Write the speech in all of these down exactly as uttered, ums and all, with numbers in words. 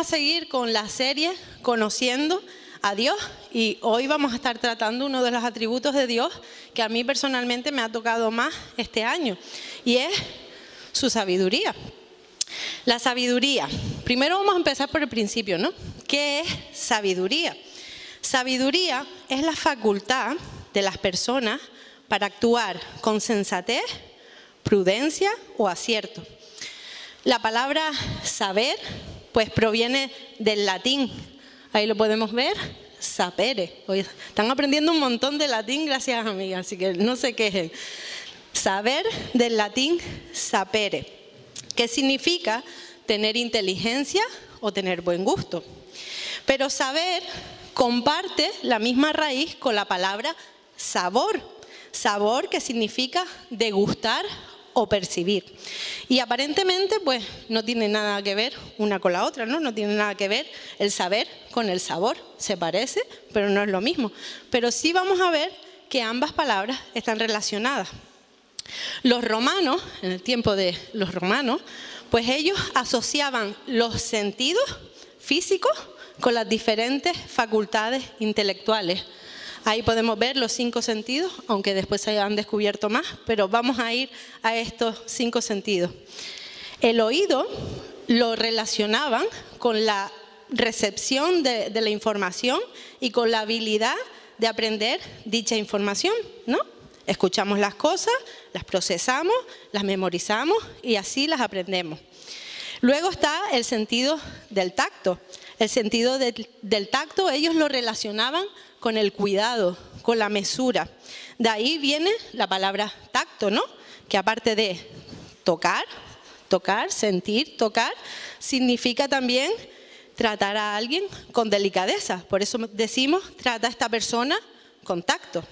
a seguir con la serie Conociendo a Dios y hoy vamos a estar tratando uno de los atributos de Dios que a mí personalmente me ha tocado más este año y es su sabiduría. La sabiduría. Primero vamos a empezar por el principio, ¿no? ¿Qué es sabiduría? Sabiduría es la facultad de las personas para actuar con sensatez, prudencia o acierto. La palabra saber pues proviene del latín. Ahí lo podemos ver, sapere. Hoy están aprendiendo un montón de latín, gracias amigas, así que no se quejen. Saber del latín sapere, que significa tener inteligencia o tener buen gusto. Pero saber comparte la misma raíz con la palabra sabor. Sabor que significa degustar o percibir. Y aparentemente pues no tiene nada que ver una con la otra, ¿no? No tiene nada que ver el saber con el sabor. Se parece, pero no es lo mismo. Pero sí vamos a ver que ambas palabras están relacionadas. Los romanos, en el tiempo de los romanos, pues ellos asociaban los sentidos físicos con las diferentes facultades intelectuales. Ahí podemos ver los cinco sentidos, aunque después se han descubierto más, pero vamos a ir a estos cinco sentidos. El oído lo relacionaban con la recepción de, de la información y con la habilidad de aprender dicha información, ¿no? Escuchamos las cosas, las procesamos, las memorizamos y así las aprendemos. Luego está el sentido del tacto. El sentido del, del tacto ellos lo relacionaban con el cuidado, con la mesura. De ahí viene la palabra tacto, ¿no? Que aparte de tocar, tocar, sentir, tocar, significa también tratar a alguien con delicadeza. Por eso decimos, trata a esta persona con tacto.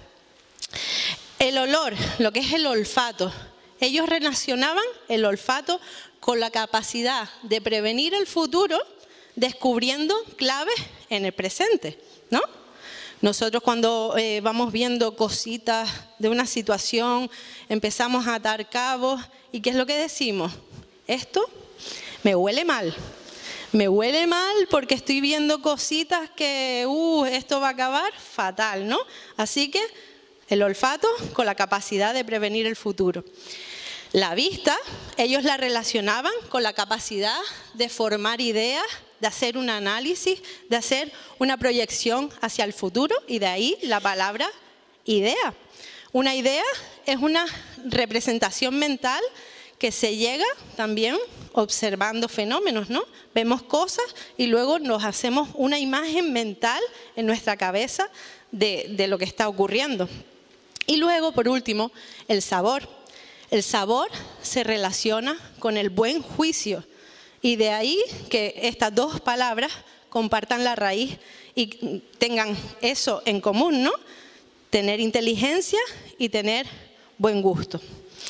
El olor, lo que es el olfato. Ellos relacionaban el olfato con la capacidad de prevenir el futuro descubriendo claves en el presente, ¿no? Nosotros cuando eh, vamos viendo cositas de una situación, empezamos a atar cabos y ¿qué es lo que decimos? Esto me huele mal, me huele mal porque estoy viendo cositas que, uh, esto va a acabar fatal, ¿no? Así que el olfato con la capacidad de prevenir el futuro. La vista, ellos la relacionaban con la capacidad de formar ideas, de hacer un análisis, de hacer una proyección hacia el futuro y de ahí la palabra idea. Una idea es una representación mental que se llega también observando fenómenos, ¿no? Vemos cosas y luego nos hacemos una imagen mental en nuestra cabeza de, de lo que está ocurriendo. Y luego, por último, el sabor. El sabor se relaciona con el buen juicio y de ahí que estas dos palabras compartan la raíz y tengan eso en común, ¿no? Tener inteligencia y tener buen gusto.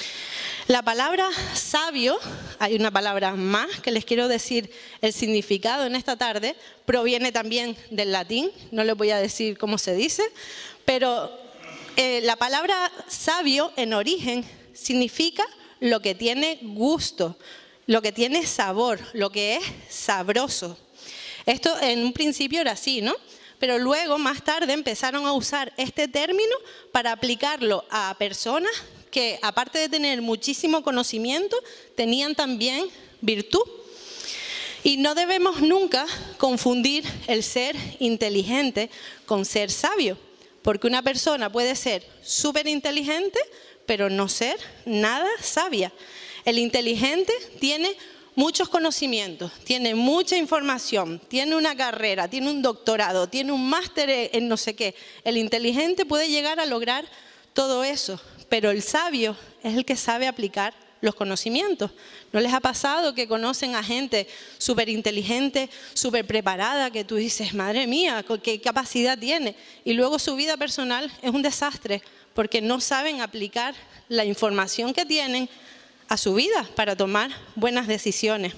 La palabra sabio, hay una palabra más que les quiero decir el significado en esta tarde, proviene también del latín, no les voy a decir cómo se dice, pero eh, la palabra sabio en origen significa lo que tiene gusto, lo que tiene sabor, lo que es sabroso. Esto en un principio era así, ¿no? Pero luego, más tarde, empezaron a usar este término para aplicarlo a personas que, aparte de tener muchísimo conocimiento, tenían también virtud. Y no debemos nunca confundir el ser inteligente con ser sabio, porque una persona puede ser súper inteligente, pero no ser nada sabia. El inteligente tiene muchos conocimientos, tiene mucha información, tiene una carrera, tiene un doctorado, tiene un máster en no sé qué. El inteligente puede llegar a lograr todo eso, pero el sabio es el que sabe aplicar los conocimientos. ¿No les ha pasado que conocen a gente súper inteligente, súper preparada, que tú dices, madre mía, qué capacidad tiene? Y luego su vida personal es un desastre, porque no saben aplicar la información que tienen a su vida para tomar buenas decisiones.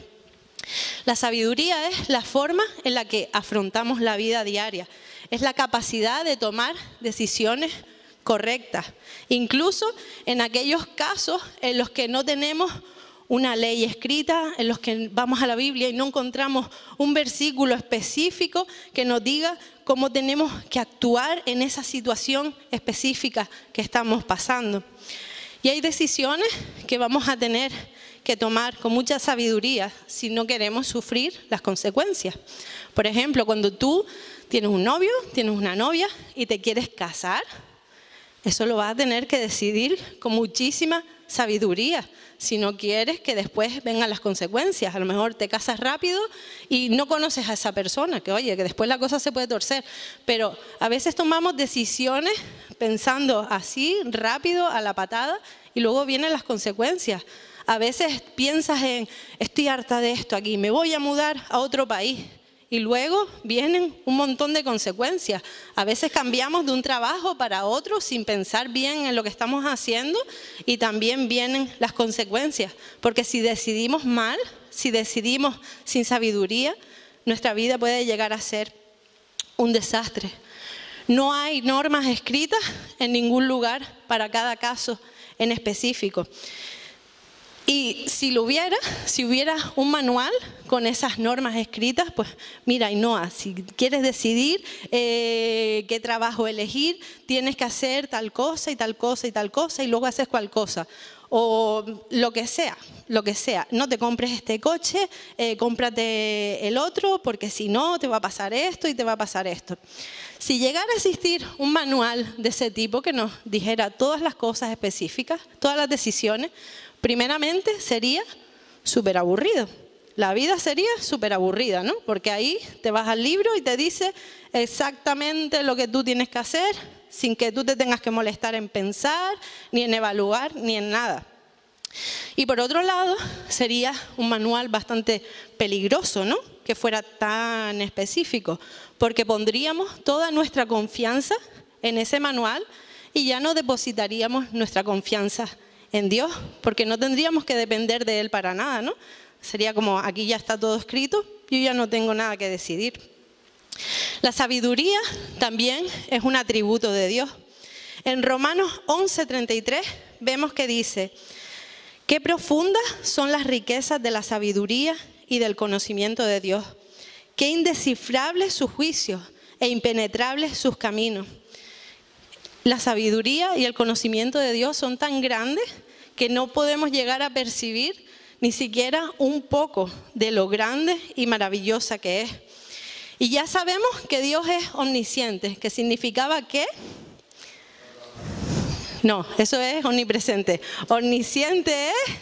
La sabiduría es la forma en la que afrontamos la vida diaria, es la capacidad de tomar decisiones correctas, incluso en aquellos casos en los que no tenemos una ley escrita, en los que vamos a la Biblia y no encontramos un versículo específico que nos diga cómo tenemos que actuar en esa situación específica que estamos pasando. Y hay decisiones que vamos a tener que tomar con mucha sabiduría si no queremos sufrir las consecuencias. Por ejemplo, cuando tú tienes un novio, tienes una novia y te quieres casar, eso lo vas a tener que decidir con muchísima sabiduría, si no quieres que después vengan las consecuencias. A lo mejor te casas rápido y no conoces a esa persona, que oye, que después la cosa se puede torcer. Pero a veces tomamos decisiones pensando así, rápido, a la patada, y luego vienen las consecuencias. A veces piensas en, estoy harta de esto aquí, me voy a mudar a otro país. Y luego vienen un montón de consecuencias. A veces cambiamos de un trabajo para otro sin pensar bien en lo que estamos haciendo y también vienen las consecuencias. Porque si decidimos mal, si decidimos sin sabiduría, nuestra vida puede llegar a ser un desastre. No hay normas escritas en ningún lugar para cada caso en específico. Y si lo hubiera, si hubiera un manual con esas normas escritas, pues mira, Ainhoa, si quieres decidir eh, qué trabajo elegir, tienes que hacer tal cosa y tal cosa y tal cosa y luego haces cual cosa. O lo que sea, lo que sea. No te compres este coche, eh, cómprate el otro, porque si no te va a pasar esto y te va a pasar esto. Si llegara a existir un manual de ese tipo que nos dijera todas las cosas específicas, todas las decisiones, primeramente sería súper aburrido. La vida sería súper aburrida, ¿no? Porque ahí te vas al libro y te dice exactamente lo que tú tienes que hacer, sin que tú te tengas que molestar en pensar, ni en evaluar, ni en nada. Y por otro lado, sería un manual bastante peligroso, ¿no? Que fuera tan específico, porque pondríamos toda nuestra confianza en ese manual y ya no depositaríamos nuestra confianza en Dios, porque no tendríamos que depender de Él para nada, ¿no? Sería como, aquí ya está todo escrito, yo ya no tengo nada que decidir. La sabiduría también es un atributo de Dios. En Romanos once, treinta y tres vemos que dice, qué profundas son las riquezas de la sabiduría y del conocimiento de Dios, qué indescifrables sus juicios e impenetrables sus caminos. La sabiduría y el conocimiento de Dios son tan grandes que no podemos llegar a percibir ni siquiera un poco de lo grande y maravillosa que es. Y ya sabemos que Dios es omnisciente, que significaba ¿qué? No, eso es omnipresente. Omnisciente es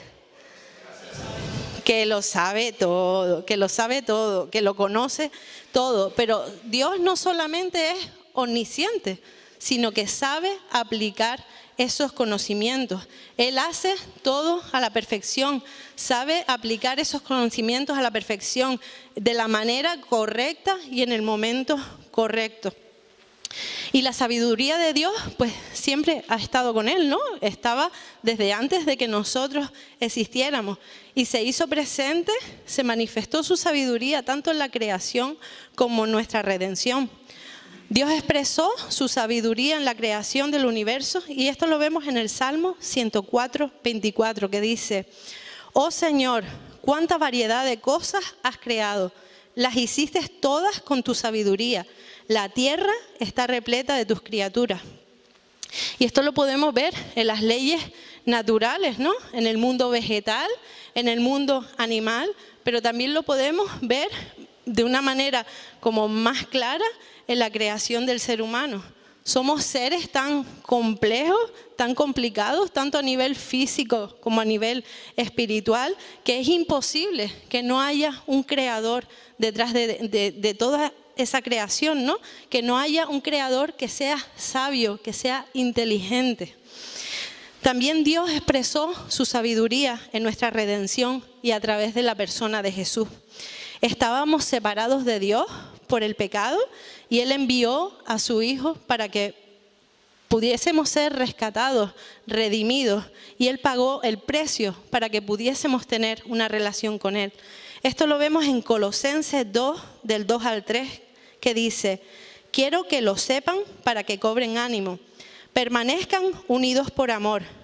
que lo sabe todo, que lo sabe todo, que lo conoce todo. Pero Dios no solamente es omnisciente, sino que sabe aplicar esos conocimientos. Él hace todo a la perfección, sabe aplicar esos conocimientos a la perfección, de la manera correcta y en el momento correcto. Y la sabiduría de Dios, pues siempre ha estado con Él, ¿no? Estaba desde antes de que nosotros existiéramos y se hizo presente, se manifestó su sabiduría tanto en la creación como en nuestra redención. Dios expresó su sabiduría en la creación del universo y esto lo vemos en el Salmo ciento cuatro, veinticuatro, que dice, oh Señor, cuánta variedad de cosas has creado, las hiciste todas con tu sabiduría, la tierra está repleta de tus criaturas. Y esto lo podemos ver en las leyes naturales, ¿no? En el mundo vegetal, en el mundo animal, pero también lo podemos ver de una manera como más clara en la creación del ser humano. Somos seres tan complejos, tan complicados, tanto a nivel físico como a nivel espiritual, que es imposible que no haya un creador detrás de, de, de toda esa creación, ¿no? Que no haya un creador que sea sabio, que sea inteligente. También Dios expresó su sabiduría en nuestra redención y a través de la persona de Jesús. Estábamos separados de Dios por el pecado y Él envió a su Hijo para que pudiésemos ser rescatados, redimidos, y Él pagó el precio para que pudiésemos tener una relación con Él. Esto lo vemos en Colosenses dos, del dos al tres, que dice, quiero que lo sepan para que cobren ánimo, permanezcan unidos por amor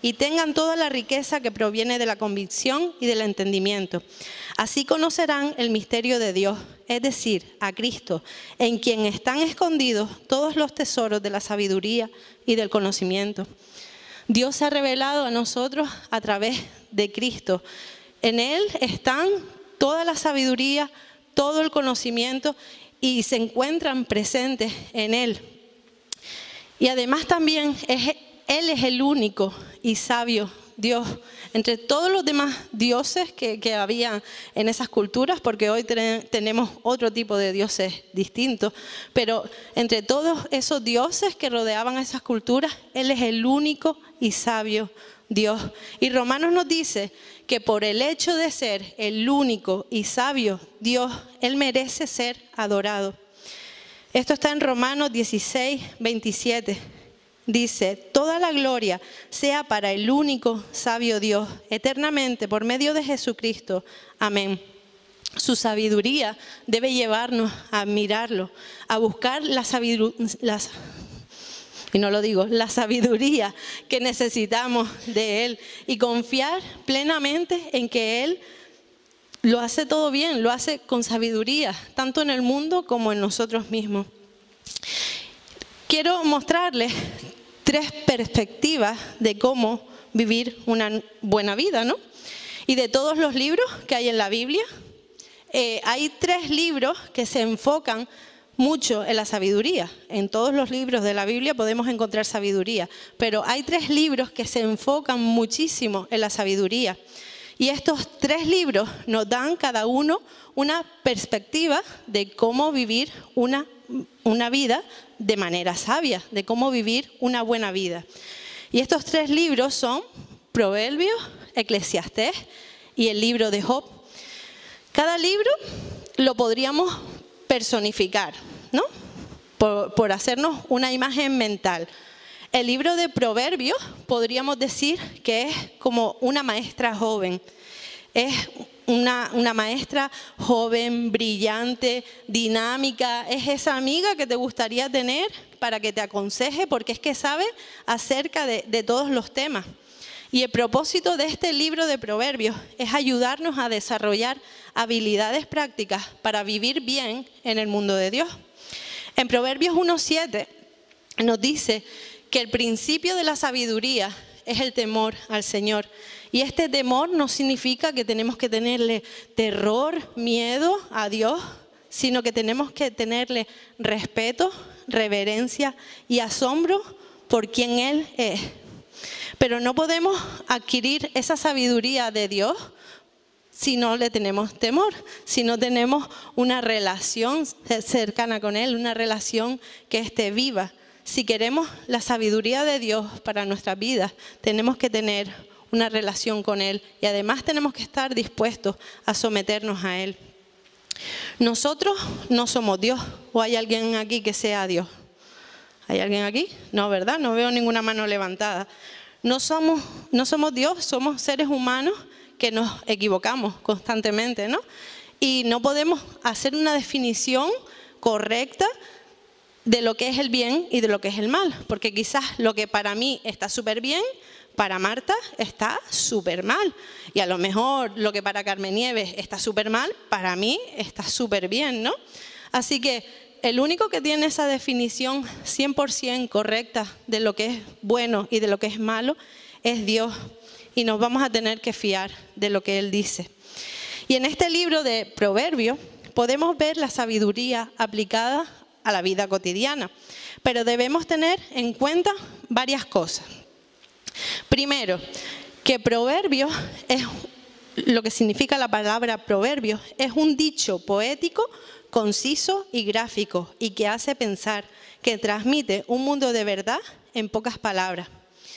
y tengan toda la riqueza que proviene de la convicción y del entendimiento. Así conocerán el misterio de Dios, es decir, a Cristo, en quien están escondidos todos los tesoros de la sabiduría y del conocimiento. Dios se ha revelado a nosotros a través de Cristo. En Él están toda la sabiduría, todo el conocimiento y se encuentran presentes en Él. Y además también es, Él es el único y sabio Dios entre todos los demás dioses que, que había en esas culturas, porque hoy ten, tenemos otro tipo de dioses distintos, pero entre todos esos dioses que rodeaban a esas culturas, Él es el único y sabio Dios. Y Romanos nos dice que por el hecho de ser el único y sabio Dios, Él merece ser adorado. Esto está en Romanos dieciséis, veintisiete. Dice, toda la gloria sea para el único sabio Dios, eternamente, por medio de Jesucristo. Amén. Su sabiduría debe llevarnos a admirarlo, a buscar la sabiduría, y no lo digo, la sabiduría que necesitamos de Él y confiar plenamente en que Él lo hace todo bien, lo hace con sabiduría, tanto en el mundo como en nosotros mismos. Quiero mostrarles tres perspectivas de cómo vivir una buena vida, ¿no? Y de todos los libros que hay en la Biblia, eh, hay tres libros que se enfocan mucho en la sabiduría. En todos los libros de la Biblia podemos encontrar sabiduría, pero hay tres libros que se enfocan muchísimo en la sabiduría. Y estos tres libros nos dan cada uno una perspectiva de cómo vivir una, una vida de manera sabia, de cómo vivir una buena vida. Y estos tres libros son Proverbios, Eclesiastés y el libro de Job. Cada libro lo podríamos personificar, ¿no? Por, por hacernos una imagen mental. El libro de Proverbios podríamos decir que es como una maestra joven. Es una, una maestra joven, brillante, dinámica. Es esa amiga que te gustaría tener para que te aconseje, porque es que sabe acerca de, de todos los temas. Y el propósito de este libro de Proverbios es ayudarnos a desarrollar habilidades prácticas para vivir bien en el mundo de Dios. En Proverbios uno siete nos dice que el principio de la sabiduría es el temor al Señor. Y este temor no significa que tenemos que tenerle terror, miedo a Dios, sino que tenemos que tenerle respeto, reverencia y asombro por quien Él es. Pero no podemos adquirir esa sabiduría de Dios si no le tenemos temor, si no tenemos una relación cercana con Él, una relación que esté viva. Si queremos la sabiduría de Dios para nuestras vidas, tenemos que tener una relación con Él y además tenemos que estar dispuestos a someternos a Él. Nosotros no somos Dios, o hay alguien aquí que sea Dios. ¿Hay alguien aquí? No, ¿verdad? No veo ninguna mano levantada. No somos, no somos Dios, somos seres humanos que nos equivocamos constantemente, ¿no? Y no podemos hacer una definición correcta de lo que es el bien y de lo que es el mal, porque quizás lo que para mí está súper bien, para Marta está súper mal, y a lo mejor lo que para Carmen Nieves está súper mal, para mí está súper bien, ¿no? Así que el único que tiene esa definición cien por ciento correcta de lo que es bueno y de lo que es malo es Dios, y nos vamos a tener que fiar de lo que Él dice. Y en este libro de Proverbios podemos ver la sabiduría aplicada a la vida cotidiana, pero debemos tener en cuenta varias cosas. Primero, que proverbios es lo que significa la palabra proverbios, es un dicho poético, conciso y gráfico, y que hace pensar, que transmite un mundo de verdad en pocas palabras.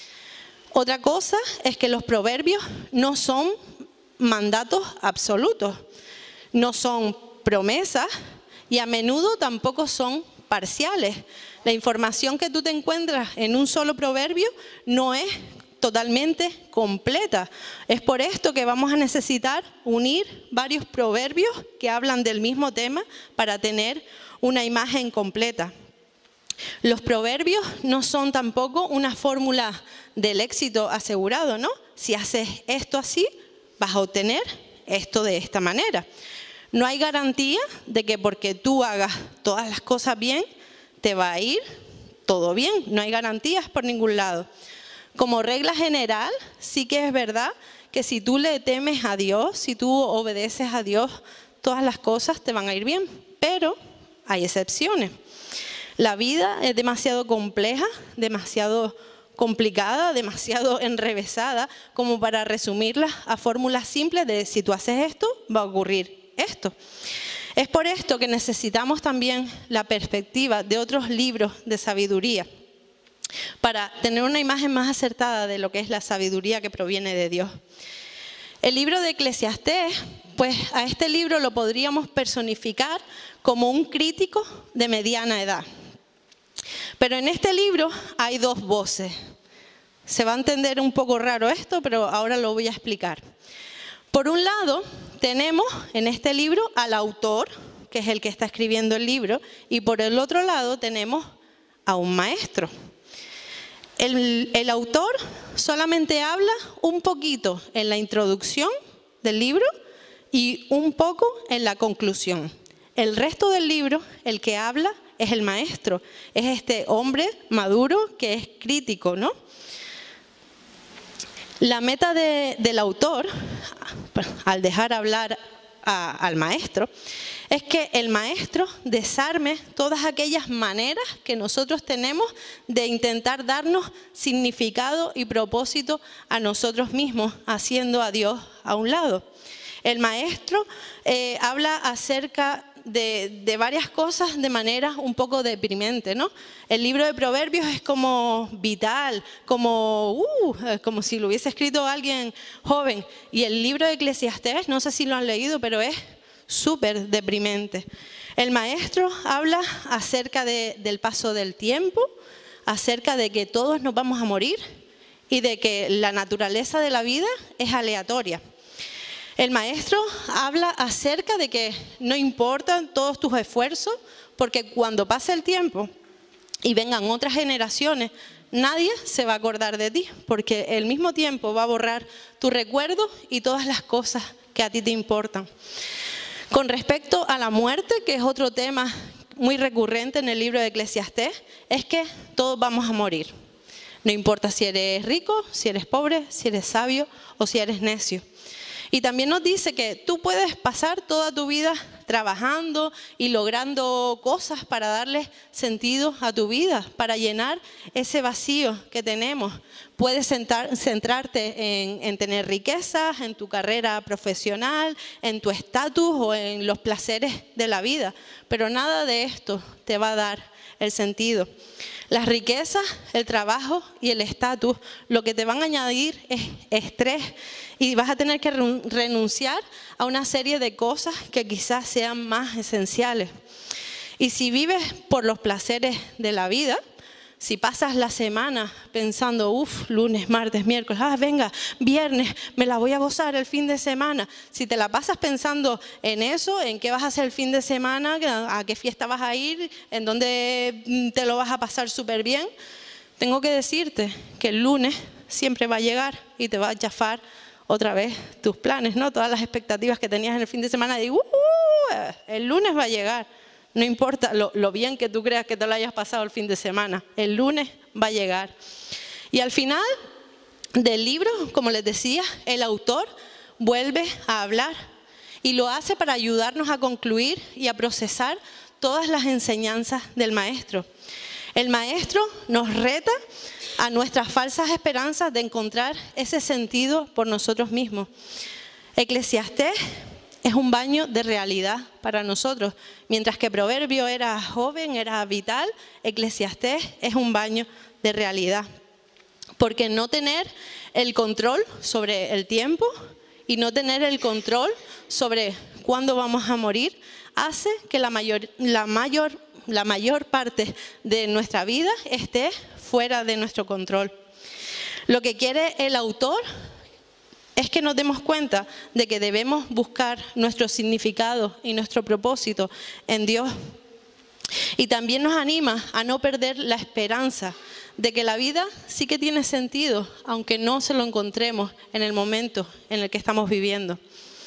Otra cosa es que los proverbios no son mandatos absolutos, no son promesas y a menudo tampoco son parciales. La información que tú te encuentras en un solo proverbio no es totalmente completa. Es por esto que vamos a necesitar unir varios proverbios que hablan del mismo tema para tener una imagen completa. Los proverbios no son tampoco una fórmula del éxito asegurado, ¿no? Si haces esto así, vas a obtener esto de esta manera. No hay garantía de que porque tú hagas todas las cosas bien, te va a ir todo bien. No hay garantías por ningún lado. Como regla general, sí que es verdad que si tú le temes a Dios, si tú obedeces a Dios, todas las cosas te van a ir bien. Pero hay excepciones. La vida es demasiado compleja, demasiado complicada, demasiado enrevesada, como para resumirla a fórmulas simples de si tú haces esto, va a ocurrir esto. Es por esto que necesitamos también la perspectiva de otros libros de sabiduría, para tener una imagen más acertada de lo que es la sabiduría que proviene de Dios. El libro de Eclesiastés, pues a este libro lo podríamos personificar como un crítico de mediana edad. Pero en este libro hay dos voces. Se va a entender un poco raro esto, pero ahora lo voy a explicar. Por un lado, tenemos en este libro al autor, que es el que está escribiendo el libro, y por el otro lado tenemos a un maestro. El, el autor solamente habla un poquito en la introducción del libro y un poco en la conclusión. El resto del libro, el que habla es el maestro, es este hombre maduro que es crítico, ¿no? La meta de, del autor, al dejar hablar a, al maestro, es que el maestro desarme todas aquellas maneras que nosotros tenemos de intentar darnos significado y propósito a nosotros mismos, haciendo a Dios a un lado. El maestro eh, habla acerca de, de varias cosas de manera un poco deprimente, ¿no? El libro de Proverbios es como vital, como, uh, como si lo hubiese escrito alguien joven. Y el libro de Eclesiastés, no sé si lo han leído, pero es súper deprimente. El maestro habla acerca de, del paso del tiempo, acerca de que todos nos vamos a morir y de que la naturaleza de la vida es aleatoria. El maestro habla acerca de que no importan todos tus esfuerzos, porque cuando pase el tiempo y vengan otras generaciones, nadie se va a acordar de ti, porque el mismo tiempo va a borrar tu recuerdo y todas las cosas que a ti te importan. Con respecto a la muerte, que es otro tema muy recurrente en el libro de Eclesiastés, es que todos vamos a morir. No importa si eres rico, si eres pobre, si eres sabio o si eres necio. Y también nos dice que tú puedes pasar toda tu vida trabajando y logrando cosas para darle sentido a tu vida, para llenar ese vacío que tenemos. Puedes sentar, centrarte en, en tener riquezas, en tu carrera profesional, en tu estatus o en los placeres de la vida, pero nada de esto te va a dar el sentido. Las riquezas, el trabajo y el estatus lo que te van a añadir es estrés y vas a tener que renunciar a una serie de cosas que quizás sean más esenciales. Y si vives por los placeres de la vida, si pasas la semana pensando, uff, lunes, martes, miércoles, ah, venga, viernes, me la voy a gozar el fin de semana. Si te la pasas pensando en eso, en qué vas a hacer el fin de semana, a qué fiesta vas a ir, en dónde te lo vas a pasar súper bien, tengo que decirte que el lunes siempre va a llegar y te va a chafar otra vez tus planes, ¿no? Todas las expectativas que tenías en el fin de semana, y uh, el lunes va a llegar. No importa lo, lo bien que tú creas que te lo hayas pasado el fin de semana, el lunes va a llegar. Y al final del libro, como les decía, el autor vuelve a hablar y lo hace para ayudarnos a concluir y a procesar todas las enseñanzas del maestro. El maestro nos reta a nuestras falsas esperanzas de encontrar ese sentido por nosotros mismos. Eclesiastés es un baño de realidad para nosotros. Mientras que Proverbio era joven, era vital, Eclesiastés es un baño de realidad. Porque no tener el control sobre el tiempo y no tener el control sobre cuándo vamos a morir hace que la mayor, la mayor, la mayor parte de nuestra vida esté fuera de nuestro control. Lo que quiere el autor es que nos demos cuenta de que debemos buscar nuestro significado y nuestro propósito en Dios. Y también nos anima a no perder la esperanza de que la vida sí que tiene sentido, aunque no se lo encontremos en el momento en el que estamos viviendo.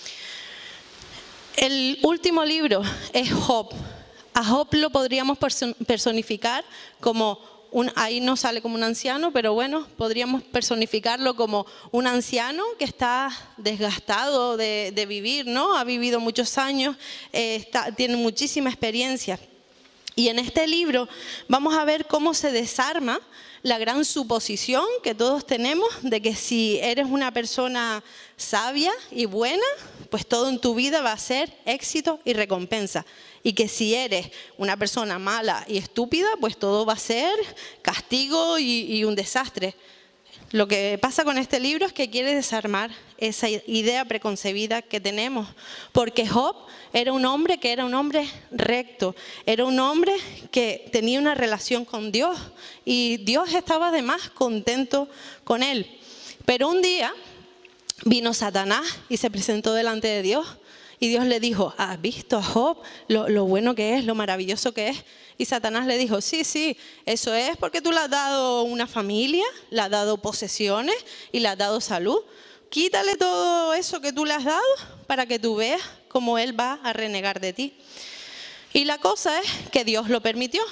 El último libro es Job. A Job lo podríamos personificar como, un, ahí no sale como un anciano, pero bueno, podríamos personificarlo como un anciano que está desgastado de, de vivir, ¿no? Ha vivido muchos años, eh, está, tiene muchísima experiencia. Y en este libro vamos a ver cómo se desarma la gran suposición que todos tenemos de que si eres una persona sabia y buena, pues todo en tu vida va a ser éxito y recompensa. Y que si eres una persona mala y estúpida, pues todo va a ser castigo y, y un desastre. Lo que pasa con este libro es que quiere desarmar esa idea preconcebida que tenemos, porque Job era un hombre que era un hombre recto, era un hombre que tenía una relación con Dios y Dios estaba además contento con él. Pero un día vino Satanás y se presentó delante de Dios y Dios le dijo: ¿has visto a Job lo, lo bueno que es, lo maravilloso que es? Y Satanás le dijo: sí, sí, eso es porque tú le has dado una familia, le has dado posesiones y le has dado salud. Quítale todo eso que tú le has dado para que tú veas cómo él va a renegar de ti. Y la cosa es que Dios lo permitió.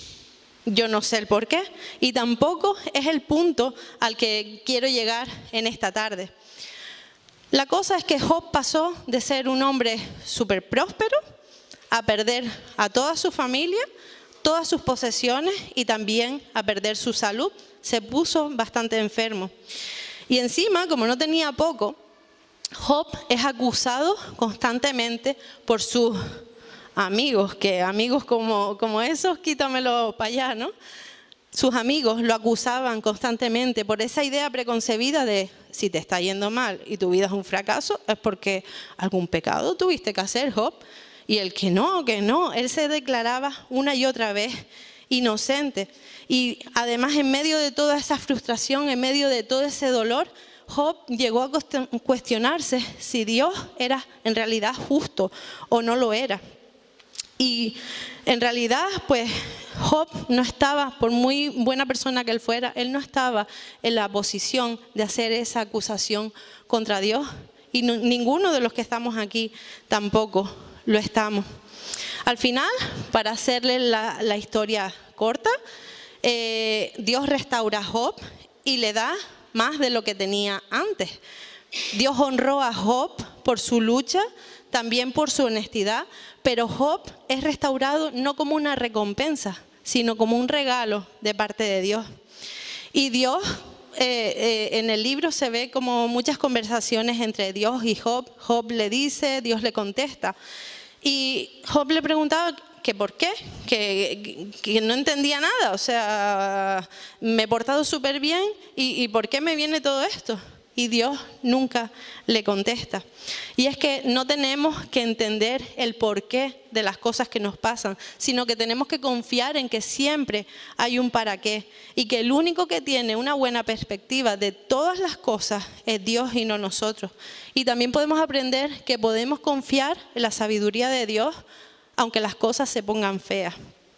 Yo no sé el por qué y tampoco es el punto al que quiero llegar en esta tarde. La cosa es que Job pasó de ser un hombre súper próspero a perder a toda su familia, todas sus posesiones y también a perder su salud. Se puso bastante enfermo. Y encima, como no tenía poco, Job es acusado constantemente por sus amigos, que amigos como, como esos, quítamelo para allá, ¿no? Sus amigos lo acusaban constantemente por esa idea preconcebida de si te está yendo mal y tu vida es un fracaso, es porque algún pecado tuviste que hacer, Job. Y el que no, que no, él se declaraba una y otra vez inocente. Y además en medio de toda esa frustración, en medio de todo ese dolor, Job llegó a cuestionarse si Dios era en realidad justo o no lo era. Y en realidad, pues Job no estaba, por muy buena persona que él fuera, él no estaba en la posición de hacer esa acusación contra Dios. Y no, ninguno de los que estamos aquí tampoco lo estamos. Al final, para hacerle la, la historia corta, eh, Dios restaura a Job y le da más de lo que tenía antes. Dios honró a Job por su lucha, también por su honestidad, pero Job es restaurado no como una recompensa, sino como un regalo de parte de Dios. Y Dios, eh, eh, en el libro se ve como muchas conversaciones entre Dios y Job. Job le dice, Dios le contesta. Y Job le preguntaba que por qué, que, que no entendía nada, o sea, me he portado súper bien y, y ¿por qué me viene todo esto? Y Dios nunca le contesta. Y es que no tenemos que entender el porqué de las cosas que nos pasan, sino que tenemos que confiar en que siempre hay un para qué. Y que el único que tiene una buena perspectiva de todas las cosas es Dios y no nosotros. Y también podemos aprender que podemos confiar en la sabiduría de Dios, aunque las cosas se pongan feas.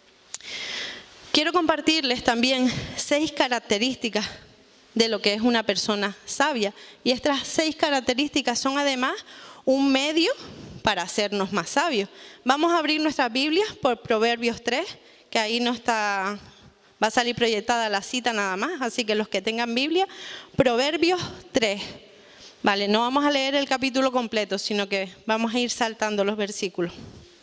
Quiero compartirles también seis características de lo que es una persona sabia. Y estas seis características son además un medio para hacernos más sabios. Vamos a abrir nuestras Biblias por Proverbios tres, que ahí no está, va a salir proyectada la cita nada más, así que los que tengan Biblia, Proverbios tres. Vale, no vamos a leer el capítulo completo, sino que vamos a ir saltando los versículos.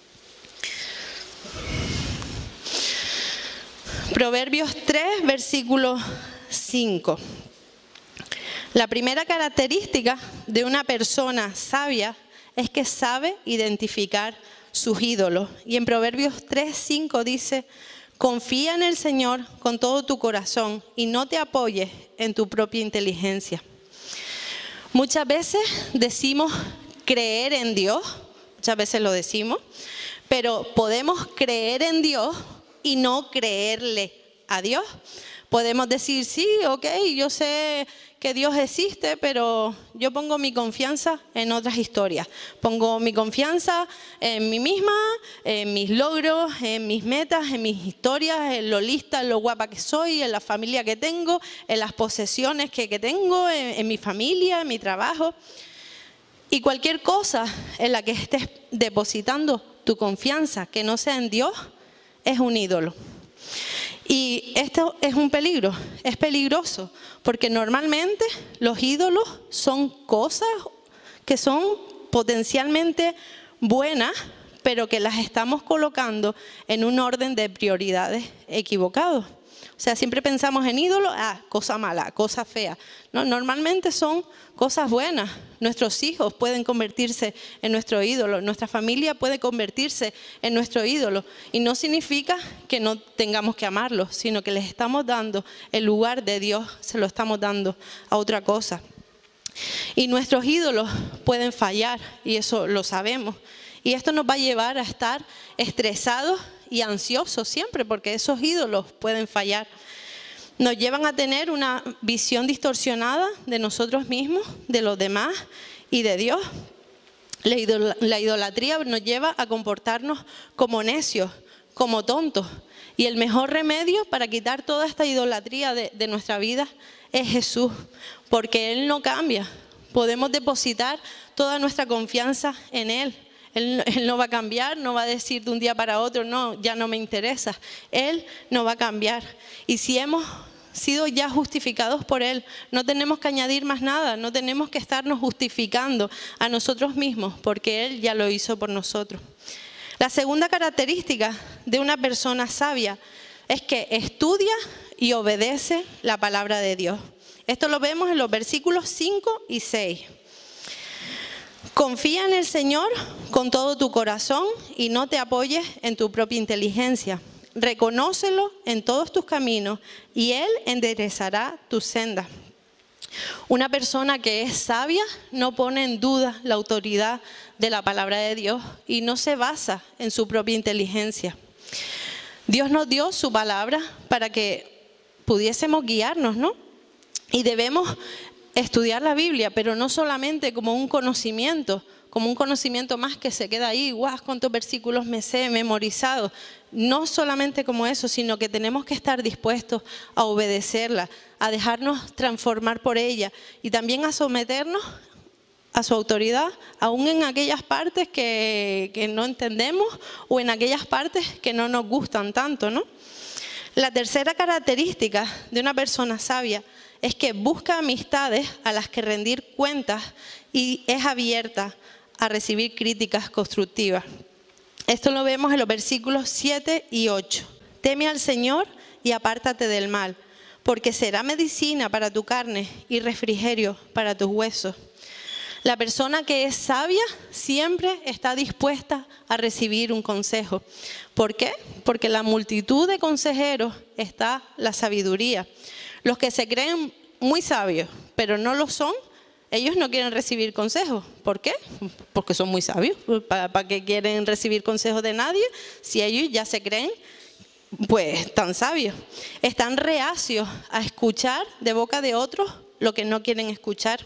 Proverbios tres, versículo cinco. La primera característica de una persona sabia es que sabe identificar sus ídolos. Y en Proverbios tres, cinco dice: confía en el Señor con todo tu corazón y no te apoyes en tu propia inteligencia. Muchas veces decimos creer en Dios, muchas veces lo decimos, pero podemos creer en Dios y no creerle a Dios. Podemos decir, sí, ok, yo sé que Dios existe, pero yo pongo mi confianza en otras historias. Pongo mi confianza en mí misma, en mis logros, en mis metas, en mis historias, en lo lista, en lo guapa que soy, en la familia que tengo, en las posesiones que, que tengo, en, en mi familia, en mi trabajo. Y cualquier cosa en la que estés depositando tu confianza que no sea en Dios, es un ídolo. Y esto es un peligro, es peligroso, porque normalmente los ídolos son cosas que son potencialmente buenas, pero que las estamos colocando en un orden de prioridades equivocado. O sea, siempre pensamos en ídolos, ah, cosa mala, cosa fea. No, normalmente son cosas buenas. Nuestros hijos pueden convertirse en nuestro ídolo, nuestra familia puede convertirse en nuestro ídolo. Y no significa que no tengamos que amarlos, sino que les estamos dando el lugar de Dios, se lo estamos dando a otra cosa. Y nuestros ídolos pueden fallar, y eso lo sabemos. Y esto nos va a llevar a estar estresados y ansiosos siempre, porque esos ídolos pueden fallar. Nos llevan a tener una visión distorsionada de nosotros mismos, de los demás y de Dios. La, idol- la idolatría nos lleva a comportarnos como necios, como tontos. Y el mejor remedio para quitar toda esta idolatría de, de nuestra vida es Jesús, porque Él no cambia. Podemos depositar toda nuestra confianza en Él. Él, él no va a cambiar, no va a decir de un día para otro, no, ya no me interesa. Él no va a cambiar. Y si hemos sido ya justificados por Él, no tenemos que añadir más nada, no tenemos que estarnos justificando a nosotros mismos, porque Él ya lo hizo por nosotros. La segunda característica de una persona sabia es que estudia y obedece la palabra de Dios. Esto lo vemos en los versículos cinco y seis. Confía en el Señor con todo tu corazón y no te apoyes en tu propia inteligencia. Reconócelo en todos tus caminos y Él enderezará tus sendas. Una persona que es sabia no pone en duda la autoridad de la palabra de Dios y no se basa en su propia inteligencia. Dios nos dio su palabra para que pudiésemos guiarnos, ¿no? Y debemos estudiar la Biblia, pero no solamente como un conocimiento, como un conocimiento más que se queda ahí, guau, cuántos versículos me sé, memorizado. No solamente como eso, sino que tenemos que estar dispuestos a obedecerla, a dejarnos transformar por ella y también a someternos a su autoridad, aún en aquellas partes que, que no entendemos o en aquellas partes que no nos gustan tanto, ¿no? La tercera característica de una persona sabia es que busca amistades a las que rendir cuentas y es abierta a recibir críticas constructivas. Esto lo vemos en los versículos siete y ocho. Teme al Señor y apártate del mal, porque será medicina para tu carne y refrigerio para tus huesos. La persona que es sabia siempre está dispuesta a recibir un consejo. ¿Por qué? Porque en la multitud de consejeros está la sabiduría. Los que se creen muy sabios, pero no lo son, ellos no quieren recibir consejos. ¿Por qué? Porque son muy sabios. ¿Para, para qué quieren recibir consejos de nadie si ellos ya se creen pues tan sabios? Están reacios a escuchar de boca de otros lo que no quieren escuchar.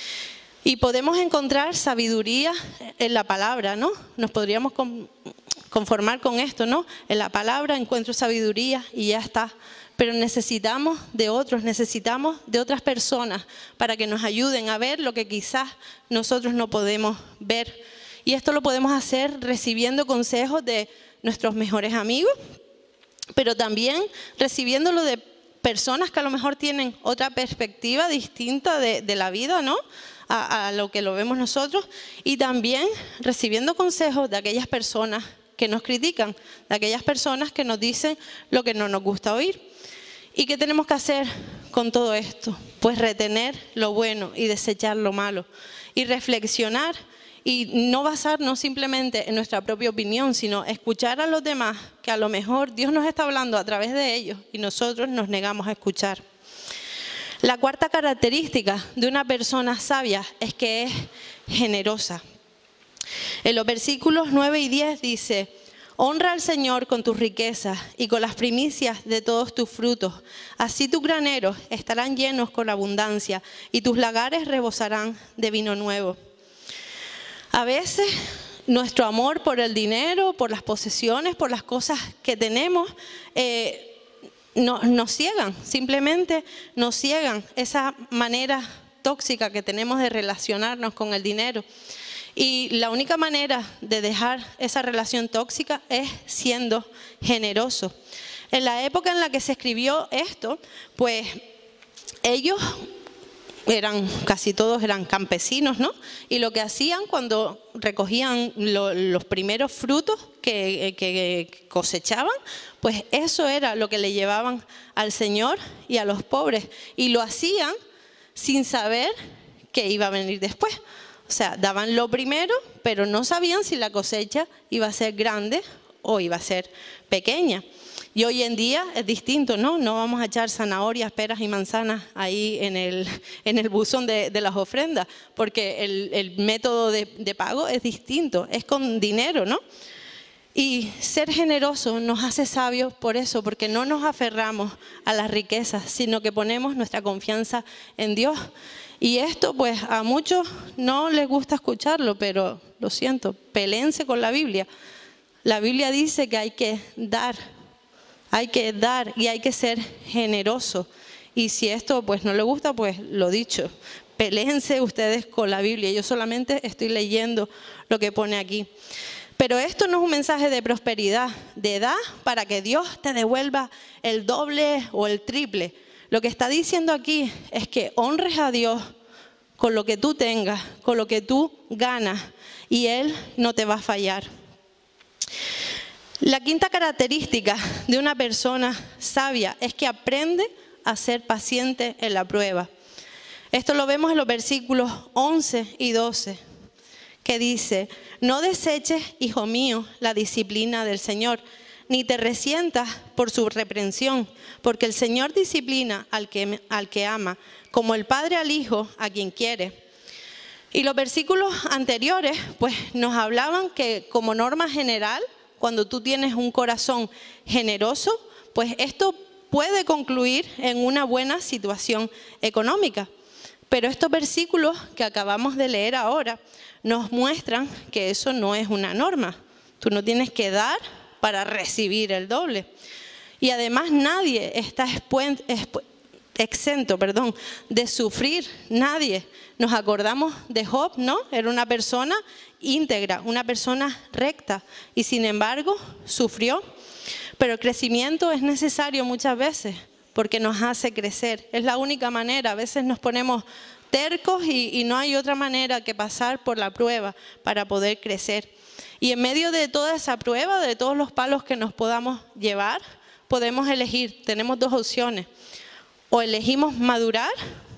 Y podemos encontrar sabiduría en la palabra, ¿no? Nos podríamos conformar con esto, ¿no? En la palabra encuentro sabiduría y ya está. Pero necesitamos de otros, necesitamos de otras personas para que nos ayuden a ver lo que quizás nosotros no podemos ver. Y esto lo podemos hacer recibiendo consejos de nuestros mejores amigos, pero también recibiéndolo de personas que a lo mejor tienen otra perspectiva distinta de, de la vida, ¿no? A, a lo que lo vemos nosotros, y también recibiendo consejos de aquellas personas que nos critican, de aquellas personas que nos dicen lo que no nos gusta oír. ¿Y qué tenemos que hacer con todo esto? Pues retener lo bueno y desechar lo malo, y reflexionar y no basarnos simplemente en nuestra propia opinión, sino escuchar a los demás, que a lo mejor Dios nos está hablando a través de ellos y nosotros nos negamos a escuchar. La cuarta característica de una persona sabia es que es generosa. En los versículos nueve y diez dice: Honra al Señor con tus riquezas y con las primicias de todos tus frutos. Así tus graneros estarán llenos con abundancia y tus lagares rebosarán de vino nuevo. A veces nuestro amor por el dinero, por las posesiones, por las cosas que tenemos, eh, no, nos ciegan, simplemente nos ciegan esa manera tóxica que tenemos de relacionarnos con el dinero. Y la única manera de dejar esa relación tóxica es siendo generoso. En la época en la que se escribió esto, pues ellos eran, casi todos eran campesinos, ¿no? Y lo que hacían cuando recogían lo, los primeros frutos que, que cosechaban, pues eso era lo que le llevaban al Señor y a los pobres. Y lo hacían sin saber qué iba a venir después. O sea, daban lo primero, pero no sabían si la cosecha iba a ser grande o iba a ser pequeña. Y hoy en día es distinto, ¿no? No vamos a echar zanahorias, peras y manzanas ahí en el, en el buzón de, de las ofrendas, porque el, el método de, de pago es distinto, es con dinero, ¿no? Y ser generoso nos hace sabios por eso, porque no nos aferramos a las riquezas, sino que ponemos nuestra confianza en Dios. Y esto pues a muchos no les gusta escucharlo, pero lo siento, peléense con la Biblia. La Biblia dice que hay que dar, hay que dar y hay que ser generoso. Y si esto pues no les gusta, pues lo dicho, peléense ustedes con la Biblia. Yo solamente estoy leyendo lo que pone aquí. Pero esto no es un mensaje de prosperidad, de dar para que Dios te devuelva el doble o el triple. Lo que está diciendo aquí es que honres a Dios con lo que tú tengas, con lo que tú ganas, y Él no te va a fallar. La quinta característica de una persona sabia es que aprende a ser paciente en la prueba. Esto lo vemos en los versículos once y doce, que dice: no deseches, hijo mío, la disciplina del Señor, ni te resientas por su reprensión, porque el Señor disciplina al que, al que ama, como el padre al hijo a quien quiere. Y los versículos anteriores pues nos hablaban que como norma general, cuando tú tienes un corazón generoso, pues esto puede concluir en una buena situación económica. Pero estos versículos que acabamos de leer ahora nos muestran que eso no es una norma. Tú no tienes que dar para recibir el doble. Y además nadie está exento perdón, de sufrir, nadie. Nos acordamos de Job, ¿no? Era una persona íntegra, una persona recta, y sin embargo sufrió. Pero el crecimiento es necesario muchas veces porque nos hace crecer. Es la única manera. A veces nos ponemos tercos y, y no hay otra manera que pasar por la prueba para poder crecer. Y en medio de toda esa prueba, de todos los palos que nos podamos llevar, podemos elegir. Tenemos dos opciones. O elegimos madurar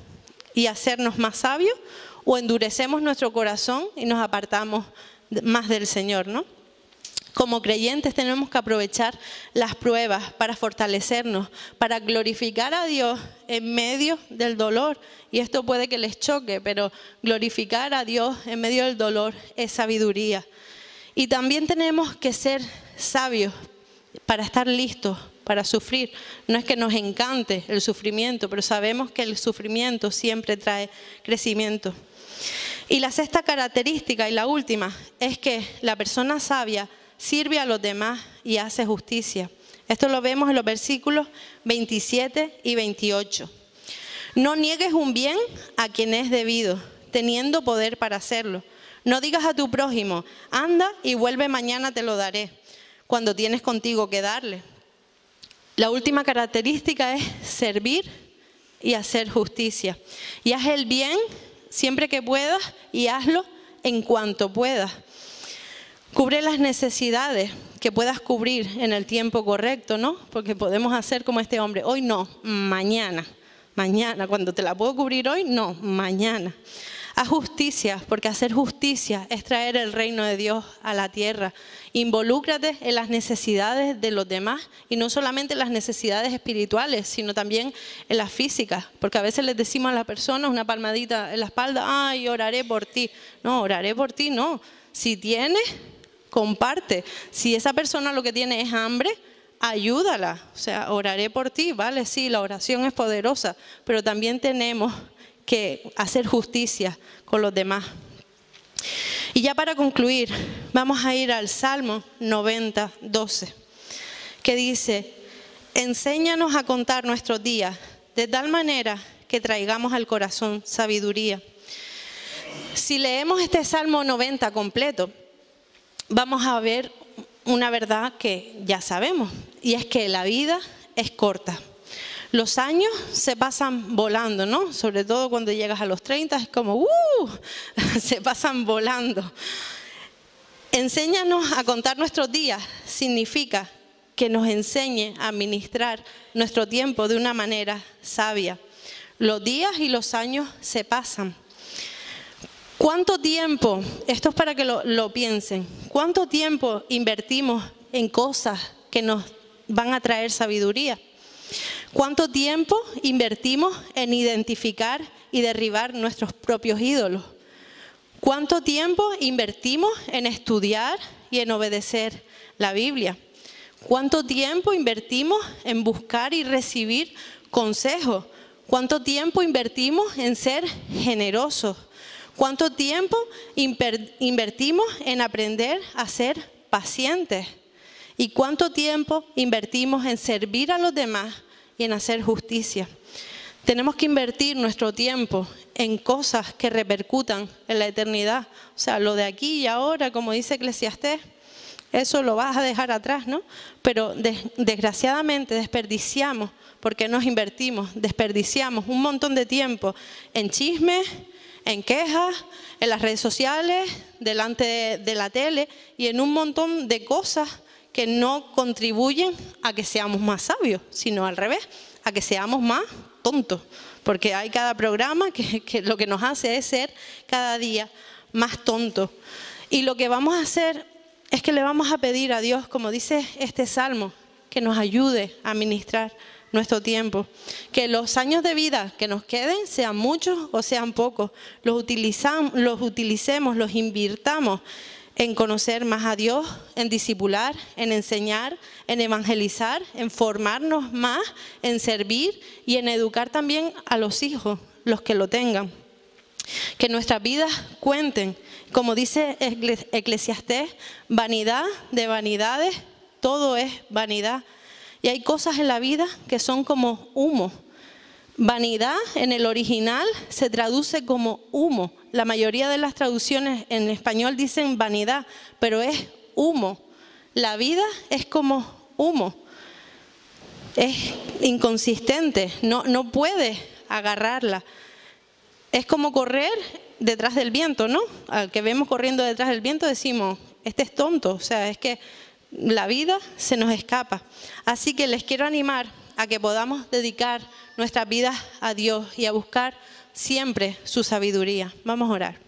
y hacernos más sabios, o endurecemos nuestro corazón y nos apartamos más del Señor, ¿no? Como creyentes tenemos que aprovechar las pruebas para fortalecernos, para glorificar a Dios en medio del dolor. Y esto puede que les choque, pero glorificar a Dios en medio del dolor es sabiduría. Y también tenemos que ser sabios para estar listos para sufrir. No es que nos encante el sufrimiento, pero sabemos que el sufrimiento siempre trae crecimiento. Y la sexta característica, y la última, es que la persona sabia sirve a los demás y hace justicia. Esto lo vemos en los versículos veintisiete y veintiocho. No niegues un bien a quien es debido, teniendo poder para hacerlo. No digas a tu prójimo, anda y vuelve mañana, te lo daré, cuando tienes contigo que darle. La última característica es servir y hacer justicia. Y haz el bien siempre que puedas y hazlo en cuanto puedas. Cubre las necesidades que puedas cubrir en el tiempo correcto, ¿no? Porque podemos hacer como este hombre, hoy no, mañana. Mañana, cuando te la puedo cubrir hoy, no, mañana. Haz justicia, porque hacer justicia es traer el reino de Dios a la tierra. Involúcrate en las necesidades de los demás, y no solamente en las necesidades espirituales, sino también en las físicas. Porque a veces les decimos a las personas una palmadita en la espalda, ay, oraré por ti. No, oraré por ti, no. Si tienes, comparte. Si esa persona lo que tiene es hambre, ayúdala. O sea, oraré por ti, ¿vale? Sí, la oración es poderosa, pero también tenemos que hacer justicia con los demás. Y ya para concluir, vamos a ir al Salmo noventa, doce, que dice: enséñanos a contar nuestros días de tal manera que traigamos al corazón sabiduría. Si leemos este Salmo noventa completo, vamos a ver una verdad que ya sabemos, y es que la vida es corta. Los años se pasan volando, ¿no? Sobre todo cuando llegas a los treinta, es como, ¡uh! Se pasan volando. Enséñanos a contar nuestros días significa que nos enseñe a administrar nuestro tiempo de una manera sabia. Los días y los años se pasan. ¿Cuánto tiempo, esto es para que lo, lo piensen, cuánto tiempo invertimos en cosas que nos van a traer sabiduría? ¿Cuánto tiempo invertimos en identificar y derribar nuestros propios ídolos? ¿Cuánto tiempo invertimos en estudiar y en obedecer la Biblia? ¿Cuánto tiempo invertimos en buscar y recibir consejos? ¿Cuánto tiempo invertimos en ser generosos? ¿Cuánto tiempo invertimos en aprender a ser pacientes? ¿Y cuánto tiempo invertimos en servir a los demás y en hacer justicia? Tenemos que invertir nuestro tiempo en cosas que repercutan en la eternidad. O sea, lo de aquí y ahora, como dice Eclesiastés, eso lo vas a dejar atrás, ¿no? Pero des- desgraciadamente desperdiciamos, porque nos invertimos, desperdiciamos un montón de tiempo en chismes, en quejas, en las redes sociales, delante de, de la tele y en un montón de cosas que no contribuyen a que seamos más sabios, sino al revés, a que seamos más tontos. Porque hay cada programa que, que lo que nos hace es ser cada día más tontos. Y lo que vamos a hacer es que le vamos a pedir a Dios, como dice este Salmo, que nos ayude a administrar nuestro tiempo. Que los años de vida que nos queden, sean muchos o sean pocos, los, utilizamos, los utilicemos, los invirtamos en conocer más a Dios, en discipular, en enseñar, en evangelizar, en formarnos más, en servir y en educar también a los hijos, los que lo tengan. Que nuestras vidas cuenten, como dice Eclesiastés, vanidad de vanidades, todo es vanidad. Y hay cosas en la vida que son como humo. Vanidad en el original se traduce como humo. La mayoría de las traducciones en español dicen vanidad, pero es humo. La vida es como humo. Es inconsistente, no, no puedes agarrarla. Es como correr detrás del viento, ¿no? Al que vemos corriendo detrás del viento decimos, este es tonto, o sea, es que la vida se nos escapa. Así que les quiero animar a que podamos dedicar nuestras vidas a Dios y a buscar siempre su sabiduría. Vamos a orar.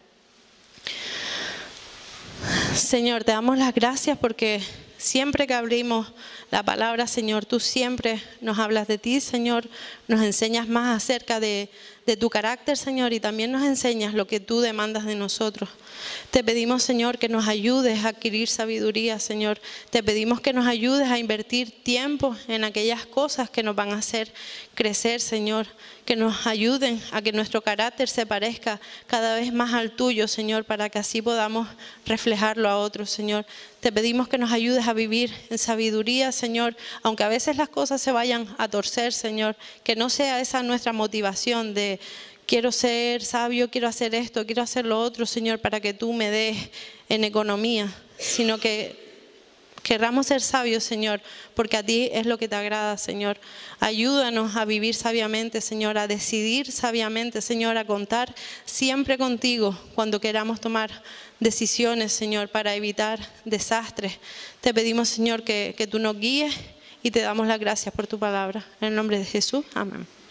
Señor, te damos las gracias porque siempre que abrimos la palabra, Señor, tú siempre nos hablas de ti, Señor, nos enseñas más acerca de, de tu carácter, Señor, y también nos enseñas lo que tú demandas de nosotros. Te pedimos, Señor, que nos ayudes a adquirir sabiduría, Señor. Te pedimos que nos ayudes a invertir tiempo en aquellas cosas que nos van a hacer crecer, Señor. Que nos ayuden a que nuestro carácter se parezca cada vez más al tuyo, Señor, para que así podamos reflejarlo a otros, Señor. Te pedimos que nos ayudes a vivir en sabiduría, Señor, aunque a veces las cosas se vayan a torcer, Señor, que no sea esa nuestra motivación de quiero ser sabio, quiero hacer esto, quiero hacer lo otro, Señor, para que tú me des en economía, sino que querramos ser sabios, Señor, porque a ti es lo que te agrada, Señor. Ayúdanos a vivir sabiamente, Señor, a decidir sabiamente, Señor, a contar siempre contigo cuando queramos tomar decisiones, Señor, para evitar desastres. Te pedimos, Señor, que, que tú nos guíes y te damos las gracias por tu palabra. En el nombre de Jesús, amén.